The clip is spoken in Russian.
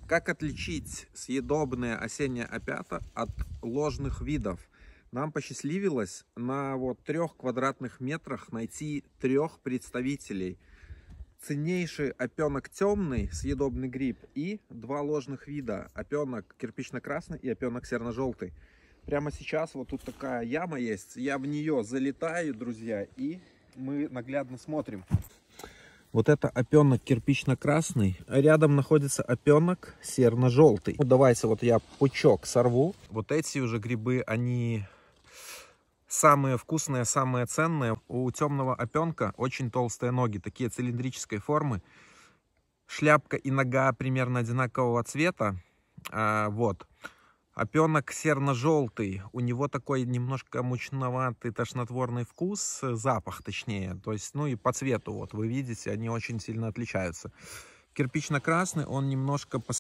Как отличить съедобные осенние опята от ложных видов? Нам посчастливилось на 3 квадратных метрах найти 3 представителей. Ценнейший опенок темный, съедобный гриб, и 2 ложных вида: опенок кирпично-красный и опенок серно-желтый. Прямо сейчас вот тут такая яма есть, я в нее залетаю, друзья, и мы наглядно смотрим. Вот это опенок кирпично-красный, рядом находится опенок серно-желтый. Ну, давайте вот я пучок сорву. Вот эти уже грибы, они самые вкусные, самые ценные. У темного опенка очень толстые ноги, такие цилиндрической формы. Шляпка и нога примерно одинакового цвета. Вот. Опенок серно-желтый, у него такой немножко мучноватый, тошнотворный вкус, запах точнее. То есть, ну и по цвету, вот вы видите, они очень сильно отличаются. Кирпично-красный, он немножко